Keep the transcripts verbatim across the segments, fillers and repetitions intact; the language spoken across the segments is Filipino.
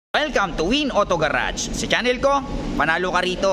Welcome to Win Auto Garage. Sa channel ko, panalo ka rito.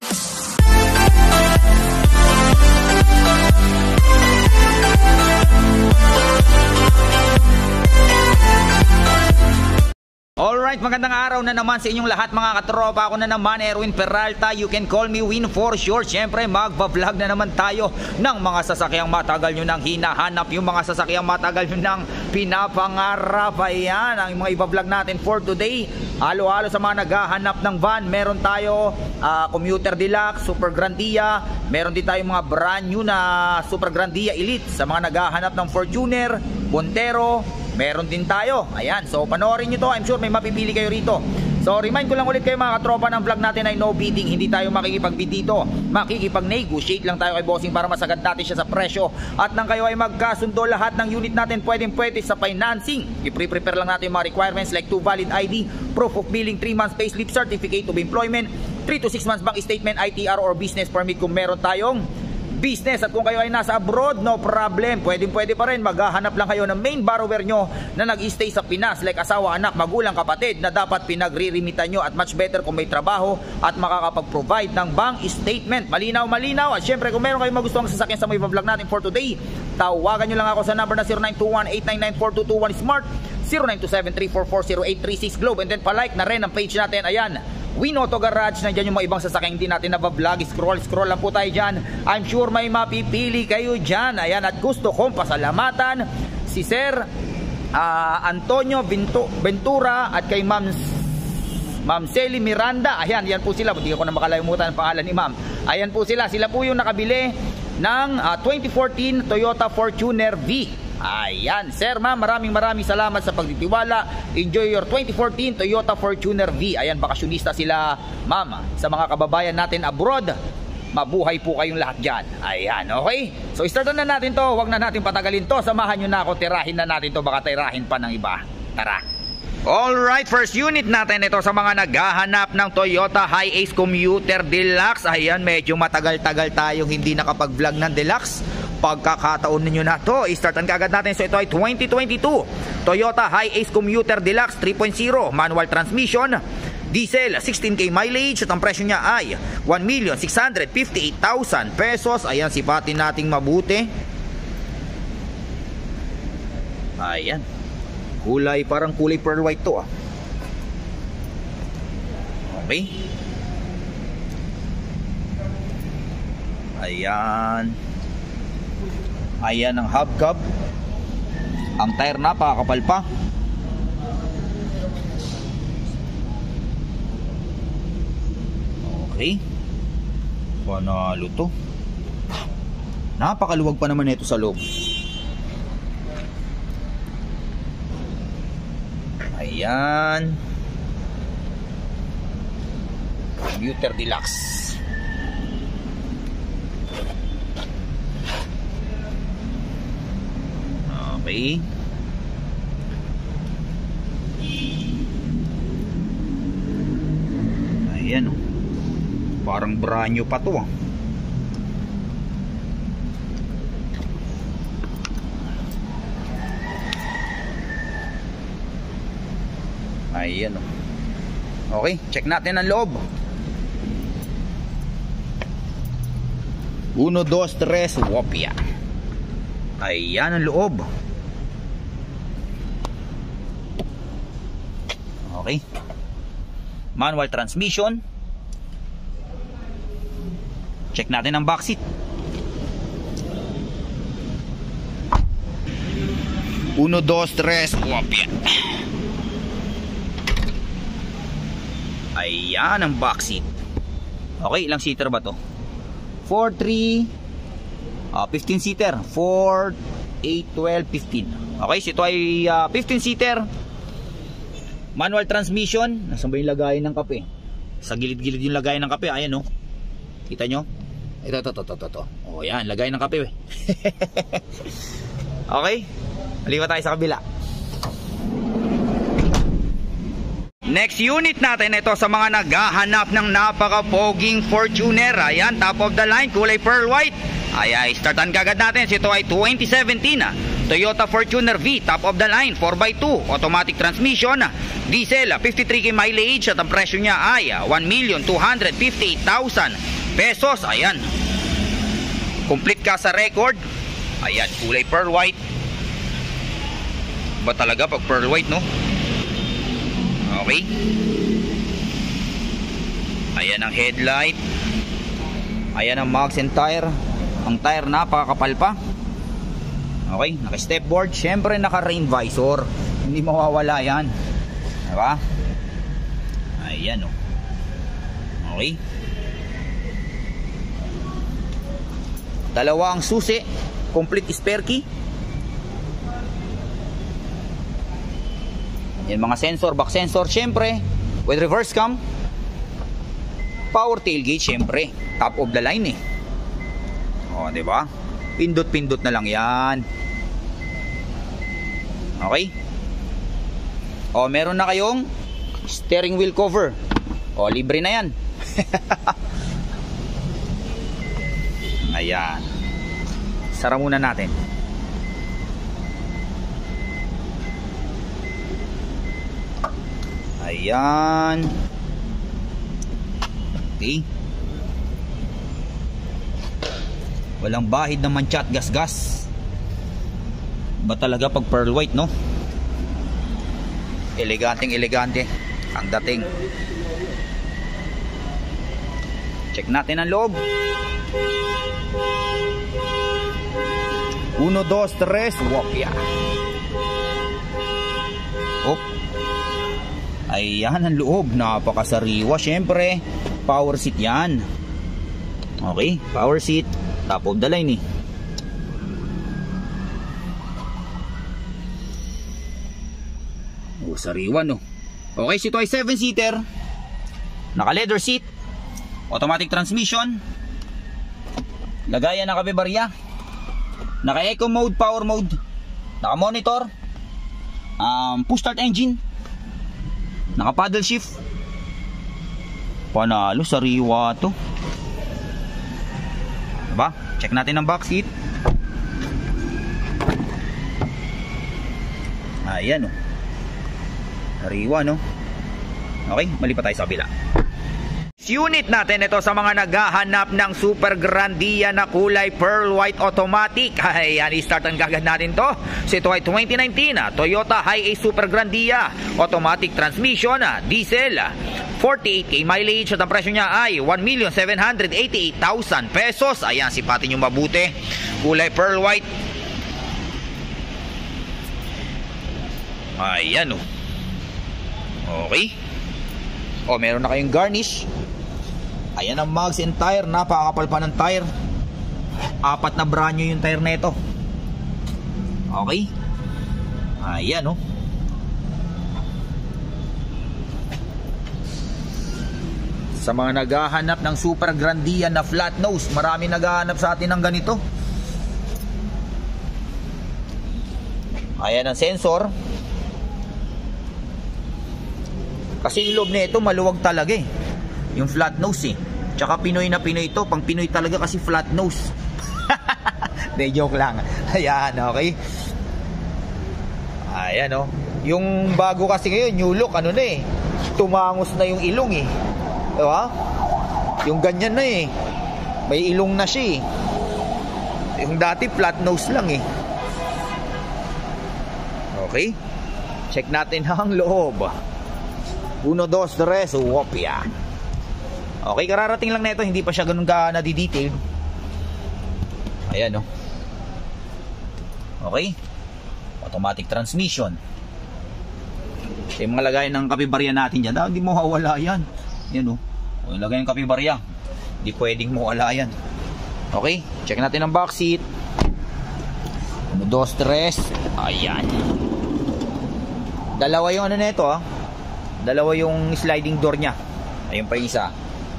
Alright, magandang araw na naman sa inyong lahat mga katropa. Ako na naman, Erwin Peralta. You can call me Win for sure. Siyempre, magpa-vlog na naman tayo ng mga sasakyang matagal nyo nang hinahanap. Yung mga sasakyang matagal nyo nang pinapangarap. Ayan, ang mga iba-vlog natin for today. Halo-halo sa mga naghahanap ng van. Meron tayo uh, Commuter Deluxe, Super Grandia. Meron din tayo mga brand new na Super Grandia Elite. Sa mga naghahanap ng Fortuner, Montero, meron din tayo. Ayan, so panoorin nyo to. I'm sure may mapipili kayo rito. So remind ko lang ulit kayo mga katropa, ng vlog natin ay no bidding. Hindi tayo makikipag-bid dito. Makikipag-negotiate lang tayo kay bossing para masagad natin siya sa presyo. At nang kayo ay magkasundo lahat ng unit natin, pwedeng pwede sa financing. I-prepare lang natin yung mga requirements like two valid I D, proof of billing, three months payslip, certificate of employment, three to six months bank statement, I T R or business permit kung meron tayong business. At kung kayo ay nasa abroad, no problem, pwedeng pwede pa rin. Maghahanap lang kayo ng main borrower nyo na nag-stay sa Pinas, like asawa, anak, magulang, kapatid, na dapat pinagririmitan nyo. At much better kung may trabaho at makakapag-provide ng bank statement. Malinaw, malinaw. At syempre, kung meron kayong magustuhang sasakyan sa mga vlog natin for today, tawagan nyo lang ako sa number na zero nine two one, eight nine nine, four two two one Smart, zero nine two seven, three four four, zero eight three six Globe. And then palike na rin ang page natin. Ayan, Win Auto Garage. Nandiyan yung mga ibang sasakyan hindi natin nabablog. Scroll, scroll lang po tayo dyan. I'm sure may mapipili kayo dyan. Ayan, at gusto kong pasalamatan si Sir uh, Antonio Vinto, Ventura at kay Ma'am Ma'am Sally Miranda. Ayan, yan po sila. Hindi ko na makalimutan ang pangalan ni Ma'am. Ayan po sila. Sila po yung nakabili ng uh, twenty fourteen Toyota Fortuner V. Ayan, sir, ma'am, maraming maraming salamat sa pagtitiwala. Enjoy your twenty fourteen Toyota Fortuner V. Ayan, bakasyonista sila, ma'am. Sa mga kababayan natin abroad, mabuhay po kayong lahat dyan. Ayan, okay? So, startan na natin to. Huwag na natin patagalin to. Samahan nyo na ako. Tirahin na natin to. Baka tirahin pa ng iba. Tara. Alright, first unit natin ito sa mga naghahanap ng Toyota Hi-Ace Commuter Deluxe. Ayan, medyo matagal-tagal tayong hindi nakapag-vlog ng Deluxe. Pagkakataon ninyo na to, i-startan kagad natin. So ito ay twenty twenty-two Toyota Hi-Ace Commuter Deluxe three point oh, manual transmission, diesel, sixteen K mileage. At ang presyo niya ay one million six hundred fifty-eight thousand pesos. Ayan, sipatin nating mabuti. Ayan, kulay, parang kulay pearl white to ah. Okay. Ayan. Ayan ang hubcap. Ang tire napakakapal pa. Okay. Panalo to. Napakaluwag pa naman ito sa loob. Ayan. Commuter Deluxe. Okay. Ayan oh. Parang brand new pa to ah. Ayan oh. Okay, check natin ang loob. Uno, dos, tres, wopya. Ayan ang loob. Okay. Manual transmission. Check natin ang back seat. Uno, dos, tres, wopya. Ayan ang back seat. Okay, ilang seater ba to? four, three, uh, fifteen seater. four, eight, twelve, fifteen. Okay, so ito ay uh, fifteen seater. Manual transmission. Nasaan ba yung lagayan ng kape? Sa gilid-gilid yung lagayan ng kape. Ayan oh. Kita nyo? Ito, ito, ito, ito, ito. O yan, lagayan ng kape. Okay, maliwa tayo sa kabila. Next unit natin ito sa mga naghahanap ng napaka-poging Fortuner. Ayan, top of the line, kulay pearl white. Ay, ay, startan kagad natin. Ito ay twenty seventeen Toyota Fortuner V, top of the line, four by two, automatic transmission, diesel, fifty-three K mileage, at ang presyo niya ay one million two hundred fifty-eight thousand pesos. Ayan. Complete ka sa record. Ayan, kulay pearl white. Ba talaga pag pearl white, no? Okay. Ayan ang headlight. Ayan ang mags and tire. Ang tire napakakapal pa. Okay, naka-step board. Syempre naka-rain visor. Hindi mawawala yan. Diba? Ayan, oh. Okay. Dalawa ang susi. Complete spare key. Yan mga sensor, back sensor. Syempre, with reverse cam. Power tailgate, syempre. Top of the line eh. O, diba? Pindot-pindot na lang yan. Okay? O, meron na kayong steering wheel cover. O, libre na yan. Ayan. Sara muna natin. Ayan. Okay. Walang bahid naman chat gas-gas. Ba talaga pag pearl white, no? Eleganteng elegante ang dating. Check natin ang loob. Uno, dos, tres, wopya. Op. Ayan ang loob, napakasariwa. Syempre, power seat yan. Okay, power seat, top of the line eh. Oh, sariwa no. Okay, so ito ay seven seater. Naka leather seat, automatic transmission, lagayan ng kabibarya, naka eco mode, power mode, naka monitor, um, push start engine, naka paddle shift. Panalo, sariwa to. Diba? Check natin ang back seat. Ayan o. Sariwa no. Okay, mali pa tayo sa kabila. Unit natin ito sa mga naghahanap ng super grandia na kulay pearl white automatic. Ayan, i-start ang gagad natin to. So ito ay twenty nineteen Toyota Hi-Ace Super Grandia, automatic transmission, diesel, forty-eight K mileage, at ang presyo niya ay one million seven hundred eighty-eight thousand pesos. Ayan, sipatin nyo mabuti. Kulay pearl white. Ayan oh. Okay. O, meron na kayong garnish. Ayan ang mags and tire. Napakakapal pa ng tire. Apat na brand new yung tire na ito. Okay. Ayan o. Sa mga naghahanap ng super grandia na flat nose, marami naghahanap sa atin ng ganito. Ayan ang sensor. Kasi yung loob na ito maluwag talaga eh. Yung flat nose eh. Tsaka Pinoy na Pinoy ito. Pang Pinoy talaga kasi flat nose. De, joke lang. Ayan, okay. Ayan oh. Yung bago kasi ngayon, new look, ano na eh. Tumangos na yung ilong eh. Diba? Yung ganyan na eh. May ilong na siya eh. Yung dati flat nose lang eh. Okay. Check natin ang loob. Uno, dos, tres, wopya. Okay, kararating lang na ito. Hindi pa siya ganun ka nadidetailed. Ayan o. Okay. Automatic transmission. So, yung mga lagay ng kapibarya natin dyan, ah, hindi mo mawala yan. Yan o. Yung lagay ng kapibarya, hindi pwedeng mawala yan. Okay, check natin ang back seat. Uno, dos, tres. Ayan. Dalawa yung ano nito ah. Dalawa yung sliding door nya. Ayun pa isa.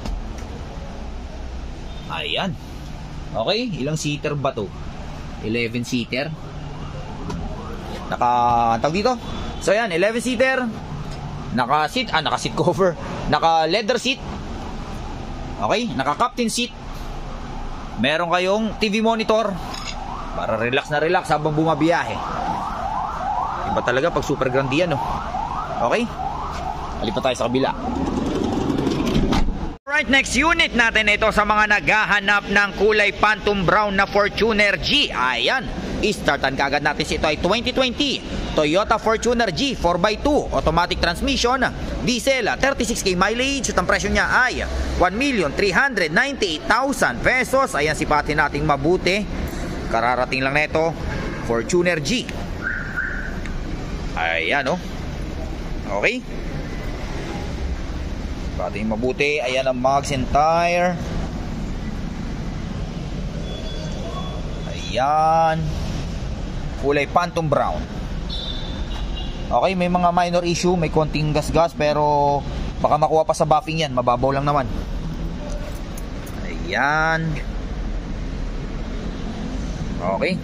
Ayan. Okay, ilang seater ba to? eleven seater. Naka, tawag dito. So ayan, eleven seater. Naka seat, ah naka seat cover. Naka leather seat. Okay, naka captain seat. Meron kayong T V monitor. Para relax na relax habang bumabiyahe. Iba talaga pag super grande yan, no? Okay? Alipat tayo sa kabila. Alright, next unit natin ito sa mga naghahanap ng kulay phantom brown na Fortuner G. Ayan, i-startan kagad natin si ito ay twenty twenty Toyota Fortuner G four by two automatic transmission, diesel, thirty-six K mileage at ang presyo niya ay one million three hundred ninety-eight thousand pesos. Ayan, sipatin nating mabuti. Kararating lang nito, Fortuner G. Ayan, oh. Okay. Sipatin mabuti. Ayan ang mags and tire. Ayan. Kulay phantom brown. Okay, may mga minor issue, may konting gas-gas, pero baka makuha pa sa buffing yan, mababaw lang naman. Ayan. Okay.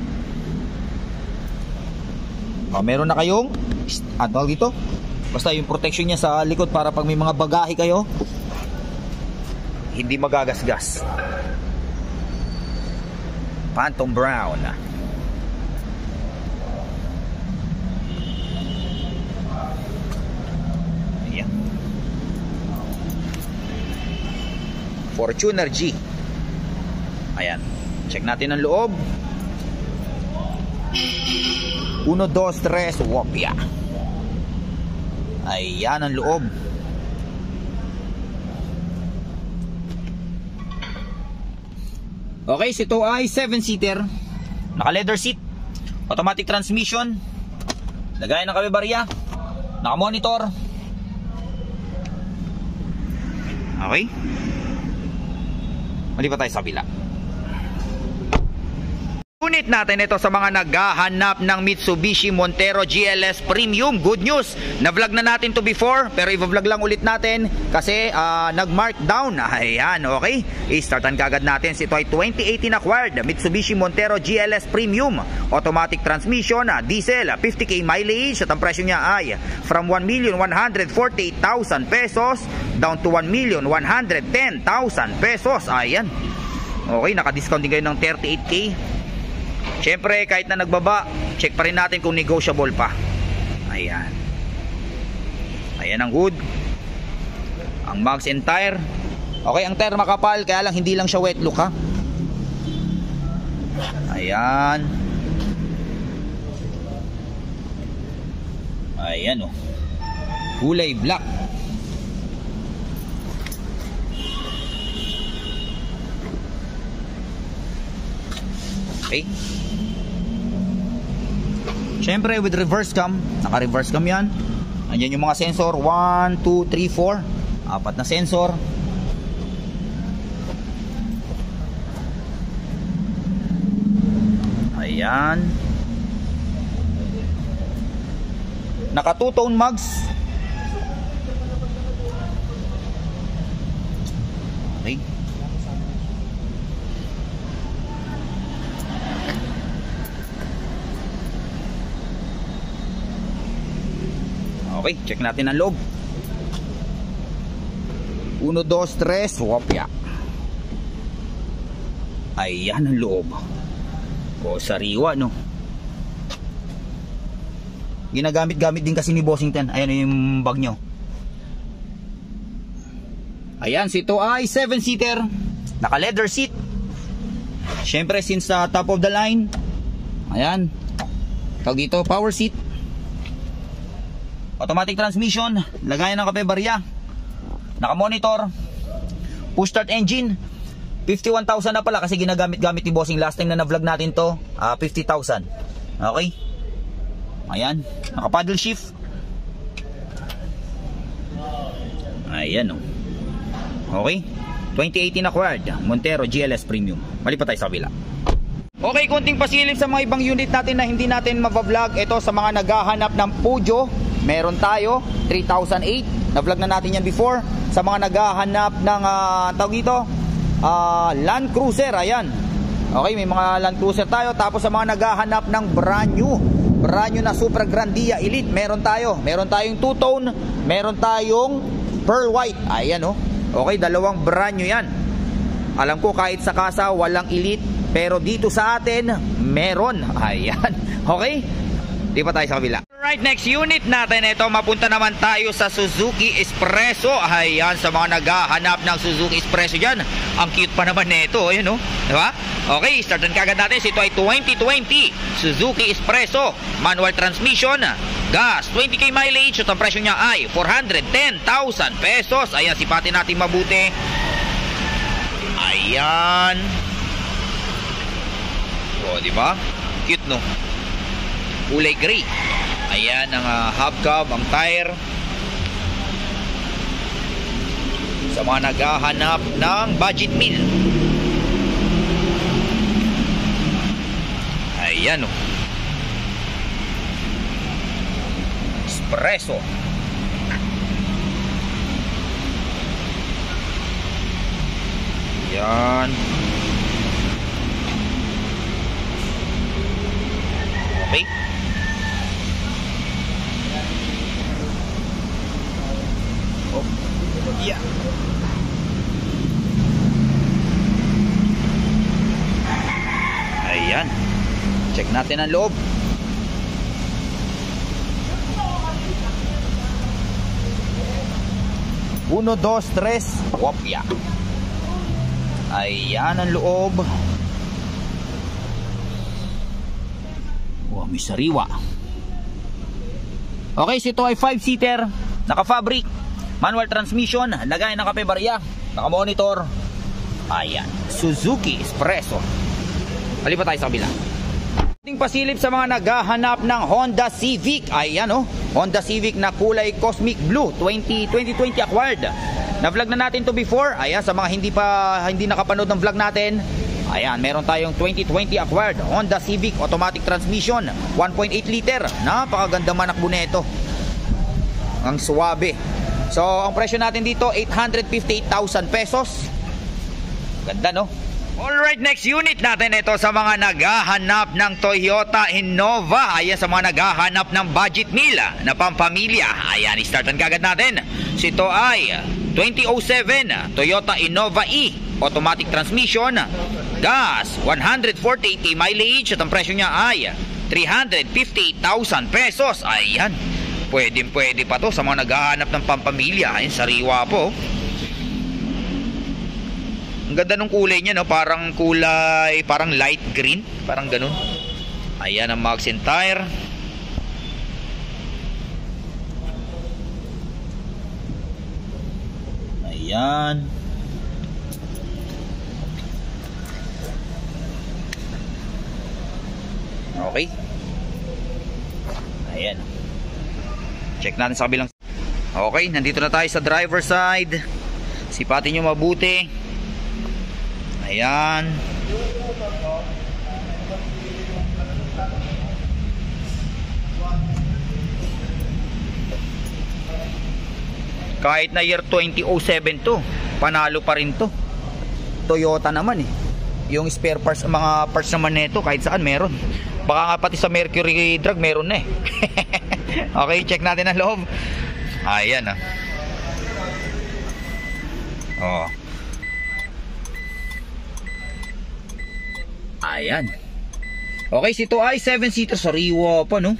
Oh, meron na kayong at tawag dito, basta yung protection niya sa likod para pag may mga bagahe kayo, hindi magagasgas. Phantom brown. Ayan. Fortuner G. Ayan. Check natin ang loob. Uno, dos, tres, wopya. Ayan ang loob. Okay, so ito ay seven seater. Naka leather seat, automatic transmission, lagayan ng kabebarya, naka monitor. Okay, malipat tayo sa kabila. Unit natin ito sa mga naghahanap ng Mitsubishi Montero G L S Premium. Good news, na-vlog na natin to before, pero i-vlog lang ulit natin kasi uh, nag-markdown. Ayan, okay. I-startan kagad natin. Ito ay twenty eighteen acquired Mitsubishi Montero G L S Premium. Automatic transmission, diesel, fifty K mileage at ang presyo niya ay from one million one hundred forty-eight thousand pesos down to one million one hundred ten thousand pesos. Ayan. Okay, naka-discount din kayo ng thirty-eight K. Siyempre, kahit na nagbaba, check pa rin natin kung negotiable pa. Ayan. Ayan ang hood. Ang mags and tire. Okay, ang tire makapal, kaya lang hindi lang siya wet look, ha. Ayan. Ayan, oh. Kulay black. Okay. Siyempre with reverse cam, naka reverse cam yan. Andiyan yung mga sensor, one, two, three, four. Apat na sensor. Ayan. Naka two tone mugs. Okay. Okay, check natin ang loob. Uno, dos, tres, wopya. Ayan ang loob. O, sariwa, no? Ginagamit-gamit din kasi ni Bossington. Ayan yung bag nyo. Ayan, si ito ay seven seater. Naka leather seat. Siyempre, since uh, top of the line. Ayan. Tawag dito, power seat. Automatic transmission, lagayan ng kape-barya, naka monitor, push start engine. Fifty-one thousand na pala kasi ginagamit-gamit ni Bossing. Last time na na-vlog natin to, uh, fifty thousand. Okay. Ayan, naka paddle shift. Ayan, oh. Okay, twenty eighteen acquired Montero G L S Premium. Malipat tayo sa kabila. Okay, kunting pasilip sa mga ibang unit natin na hindi natin mava-vlog. Ito sa mga naghahanap ng Pujo, meron tayo three thousand eight, na-vlog na natin yan before. Sa mga naghahanap ng uh, tawag dito, uh, Land Cruiser, ayan. Okay, may mga Land Cruiser tayo. Tapos sa mga naghahanap ng brand new, brand new na Super Grandia Elite, meron tayo. Meron tayong two-tone, meron tayong pearl white. Ayan, oh. Okay, dalawang brand new yan. Alam ko kahit sa kasa walang Elite, Pero dito sa atin, meron. Ayan. Okay? Di pa tayo sa kabila. Alright, next unit natin. Ito, mapunta naman tayo sa Suzuki Espresso. Ayan, sa mga naghahanap ng Suzuki Espresso dyan. Ang cute pa naman nito. Ayan, oh. Diba? Okay, startan kagad natin. Ito ay twenty twenty Suzuki Espresso. Manual transmission. Gas, twenty K mileage. At ang presyo niya ay four hundred ten thousand pesos. Ayan, sipatin natin mabuti. Ayan. O, diba? Cute, no? Kulay gray. Ayan ang uh, hubcap, ang tire. Sa mga naghahanap ng budget meal. Ayan, oh. Espresso. Ayan. Okay. Oh. Yeah. Ayan. Check natin ang loob. Uno, dos, tres. Wopya. Ayan ang loob. Wow, may sariwa. Okay, so ito ay five seater, naka-fabric, manual transmission, lagay ng kape barya, naka-monitor. Ayan, Suzuki Espresso. Palipat tayo sa kabila. Ating pasilip sa mga naghahanap ng Honda Civic. Ayan, oh, Honda Civic na kulay cosmic blue, twenty twenty acquired. Na-vlog na natin to before. Ayan, sa mga hindi pa hindi nakapanood ng vlog natin. Ayan, meron tayong twenty twenty acquired Honda Civic automatic transmission, one point eight liter. Napakaganda manakbo nito. Ang suwabe. So, ang presyo natin dito eight hundred fifty-eight thousand pesos. Ganda, no? Alright, next unit natin ito sa mga naghahanap ng Toyota Innova. Ayan, sa mga naghahanap ng budget meal na pampamilya. Ayan, startan kagad natin. So, ito ay twenty oh seven Toyota Innova E automatic transmission, gas, one hundred forty-eight K mileage, at ang presyo niya ay three hundred fifty-eight thousand pesos. Ayan, pwede pwede pa to sa mga naghahanap ng pampamilya. Ayan, sariwa po. Ang ganda ng kulay niya, no? Parang kulay, parang light green, parang ganun. Ayan ang mags and tire. Ayan. Okay. Ayan. Check natin sa kabilang. Okay, nandito na tayo sa driver side. Sipatin nyo mabuti. Ayan. Kahit na year twenty oh seven to, panalo pa rin to. Toyota naman eh. Yung spare parts, mga parts naman nito kahit saan meron. Baka nga pati sa Mercury Drug meron na eh. Okay, check natin ang loob. Ayan ah. Oh. Ayan. Okay, si ito ay seven seater. Sariwa pa, no?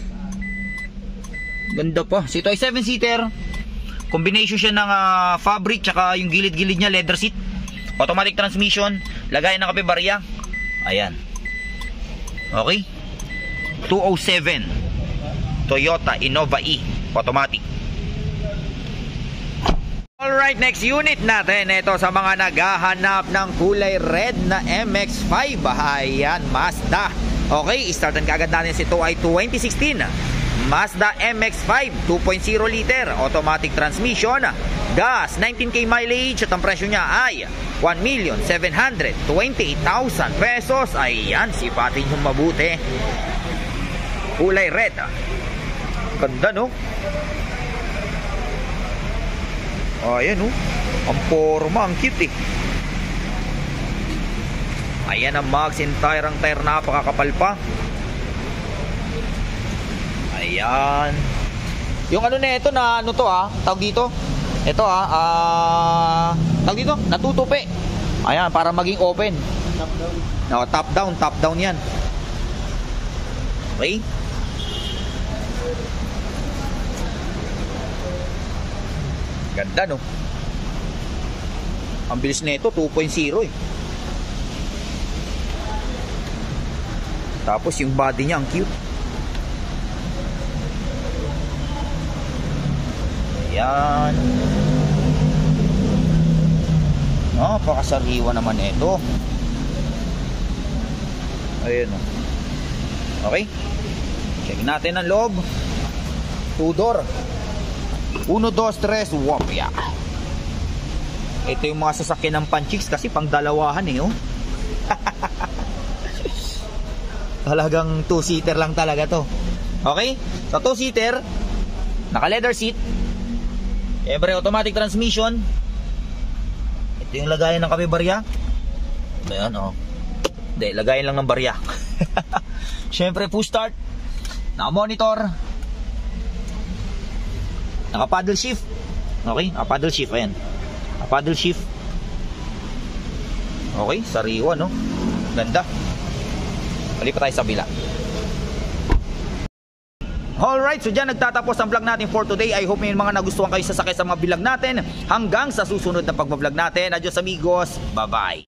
Ganda pa. Si ito ay seven seater. Combination siya ng uh, fabric tsaka yung gilid-gilid niya leather seat. Automatic transmission. Lagay ng kape barya. Ayan. Okay. two oh seven Toyota Innova E automatic. Alright, next unit natin. Ito sa mga naghahanap ng kulay red na M X five. Ayan, Mazda. Okay, startan kaagad natin. Ito ay twenty sixteen Mazda M X five, two point oh liter, automatic transmission, gas, nineteen K mileage, at ang presyo niya ay one million seven hundred twenty-eight thousand pesos. Ayan, sipatin yung mabuti. Kulay red. Ganda, no? Ayan, no? Ang forma, ang cute eh. Ayan ang mags and tire. Ang tire napakakapal pa. Ayan. Yung ano na ito na ano to ah, tawag dito. Ito ah, ah tawag dito, natutupi. Ayan, para maging open. top down. No, top down, top down yan. Okay? Ganda, no? Ang bilis nito, two point oh eh. Tapos yung body niya, ang cute. Ayan. Napakasariwa naman ito. Ayan, oh. Okay? Check natin ang loob. Two door. Uno, dos, tres, wapya. Ito yung mga sasakyan ng Panchix kasi pang dalawahan eh, oh. Talagang two-seater lang talaga to. Okay? So two-seater, naka-leather seat, every automatic transmission. Ito yung lagayan ng kape barya. Ayan, oh. Hindi, lagayan lang ng barya. Siyempre, push start. Naka-monitor. Naka-paddle shift. Okay, naka-paddle shift, ayan. Naka-paddle shift. Okay, sariwa, no? Ganda. Balik pa tayo sa bila. Alright, so dyan nagtatapos ang vlog natin for today. I hope may mga nagustuhan kayo sasakay sa mga vlog natin. Hanggang sa susunod na pag-vlog natin. Adios amigos, bye-bye.